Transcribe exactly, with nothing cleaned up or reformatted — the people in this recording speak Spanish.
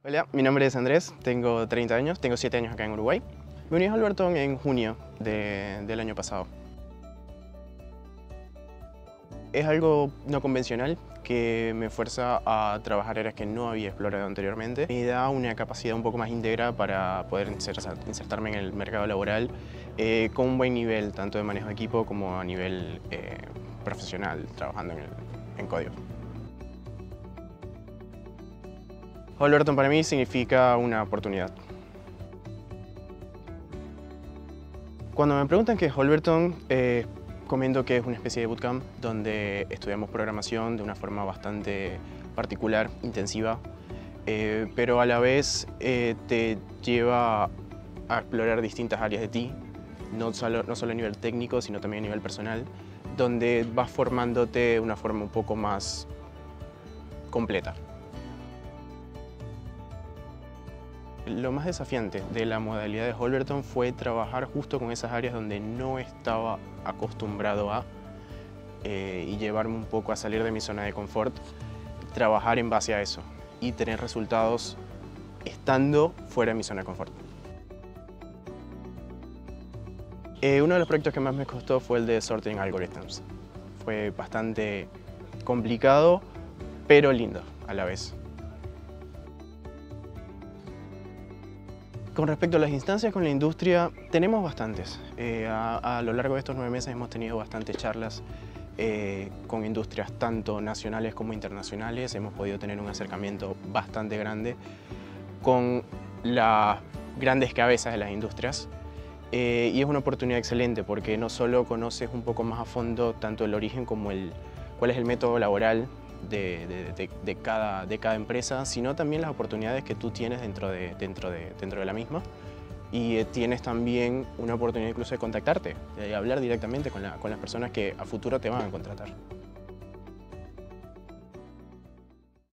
Hola, mi nombre es Andrés, tengo treinta años, tengo siete años acá en Uruguay. Me uní a Holberton en junio de- del año pasado. Es algo no convencional que me fuerza a trabajar áreas que no había explorado anteriormente. Me da una capacidad un poco más íntegra para poder inser- insertarme en el mercado laboral eh, con un buen nivel, tanto de manejo de equipo como a nivel eh, profesional, trabajando en, el- en código. Holberton para mí significa una oportunidad. Cuando me preguntan qué es Holberton, eh, comento que es una especie de bootcamp donde estudiamos programación de una forma bastante particular, intensiva, eh, pero a la vez eh, te lleva a explorar distintas áreas de ti, no solo, no solo a nivel técnico, sino también a nivel personal, donde vas formándote de una forma un poco más completa. Lo más desafiante de la modalidad de Holberton fue trabajar justo con esas áreas donde no estaba acostumbrado a eh, y llevarme un poco a salir de mi zona de confort, trabajar en base a eso y tener resultados estando fuera de mi zona de confort. Eh, uno de los proyectos que más me costó fue el de Sorting Algorithms. Fue bastante complicado, pero lindo a la vez. Con respecto a las instancias con la industria, tenemos bastantes. Eh, a, a lo largo de estos nueve meses hemos tenido bastantes charlas eh, con industrias tanto nacionales como internacionales. Hemos podido tener un acercamiento bastante grande con las grandes cabezas de las industrias. Eh, y es una oportunidad excelente porque no solo conoces un poco más a fondo tanto el origen como el, cuál es el método laboral de, de, de, de, cada, de cada empresa, sino también las oportunidades que tú tienes dentro de, dentro de, dentro de la misma. Y eh, tienes también una oportunidad incluso de contactarte, de hablar directamente con, la, con las personas que a futuro te van a contratar.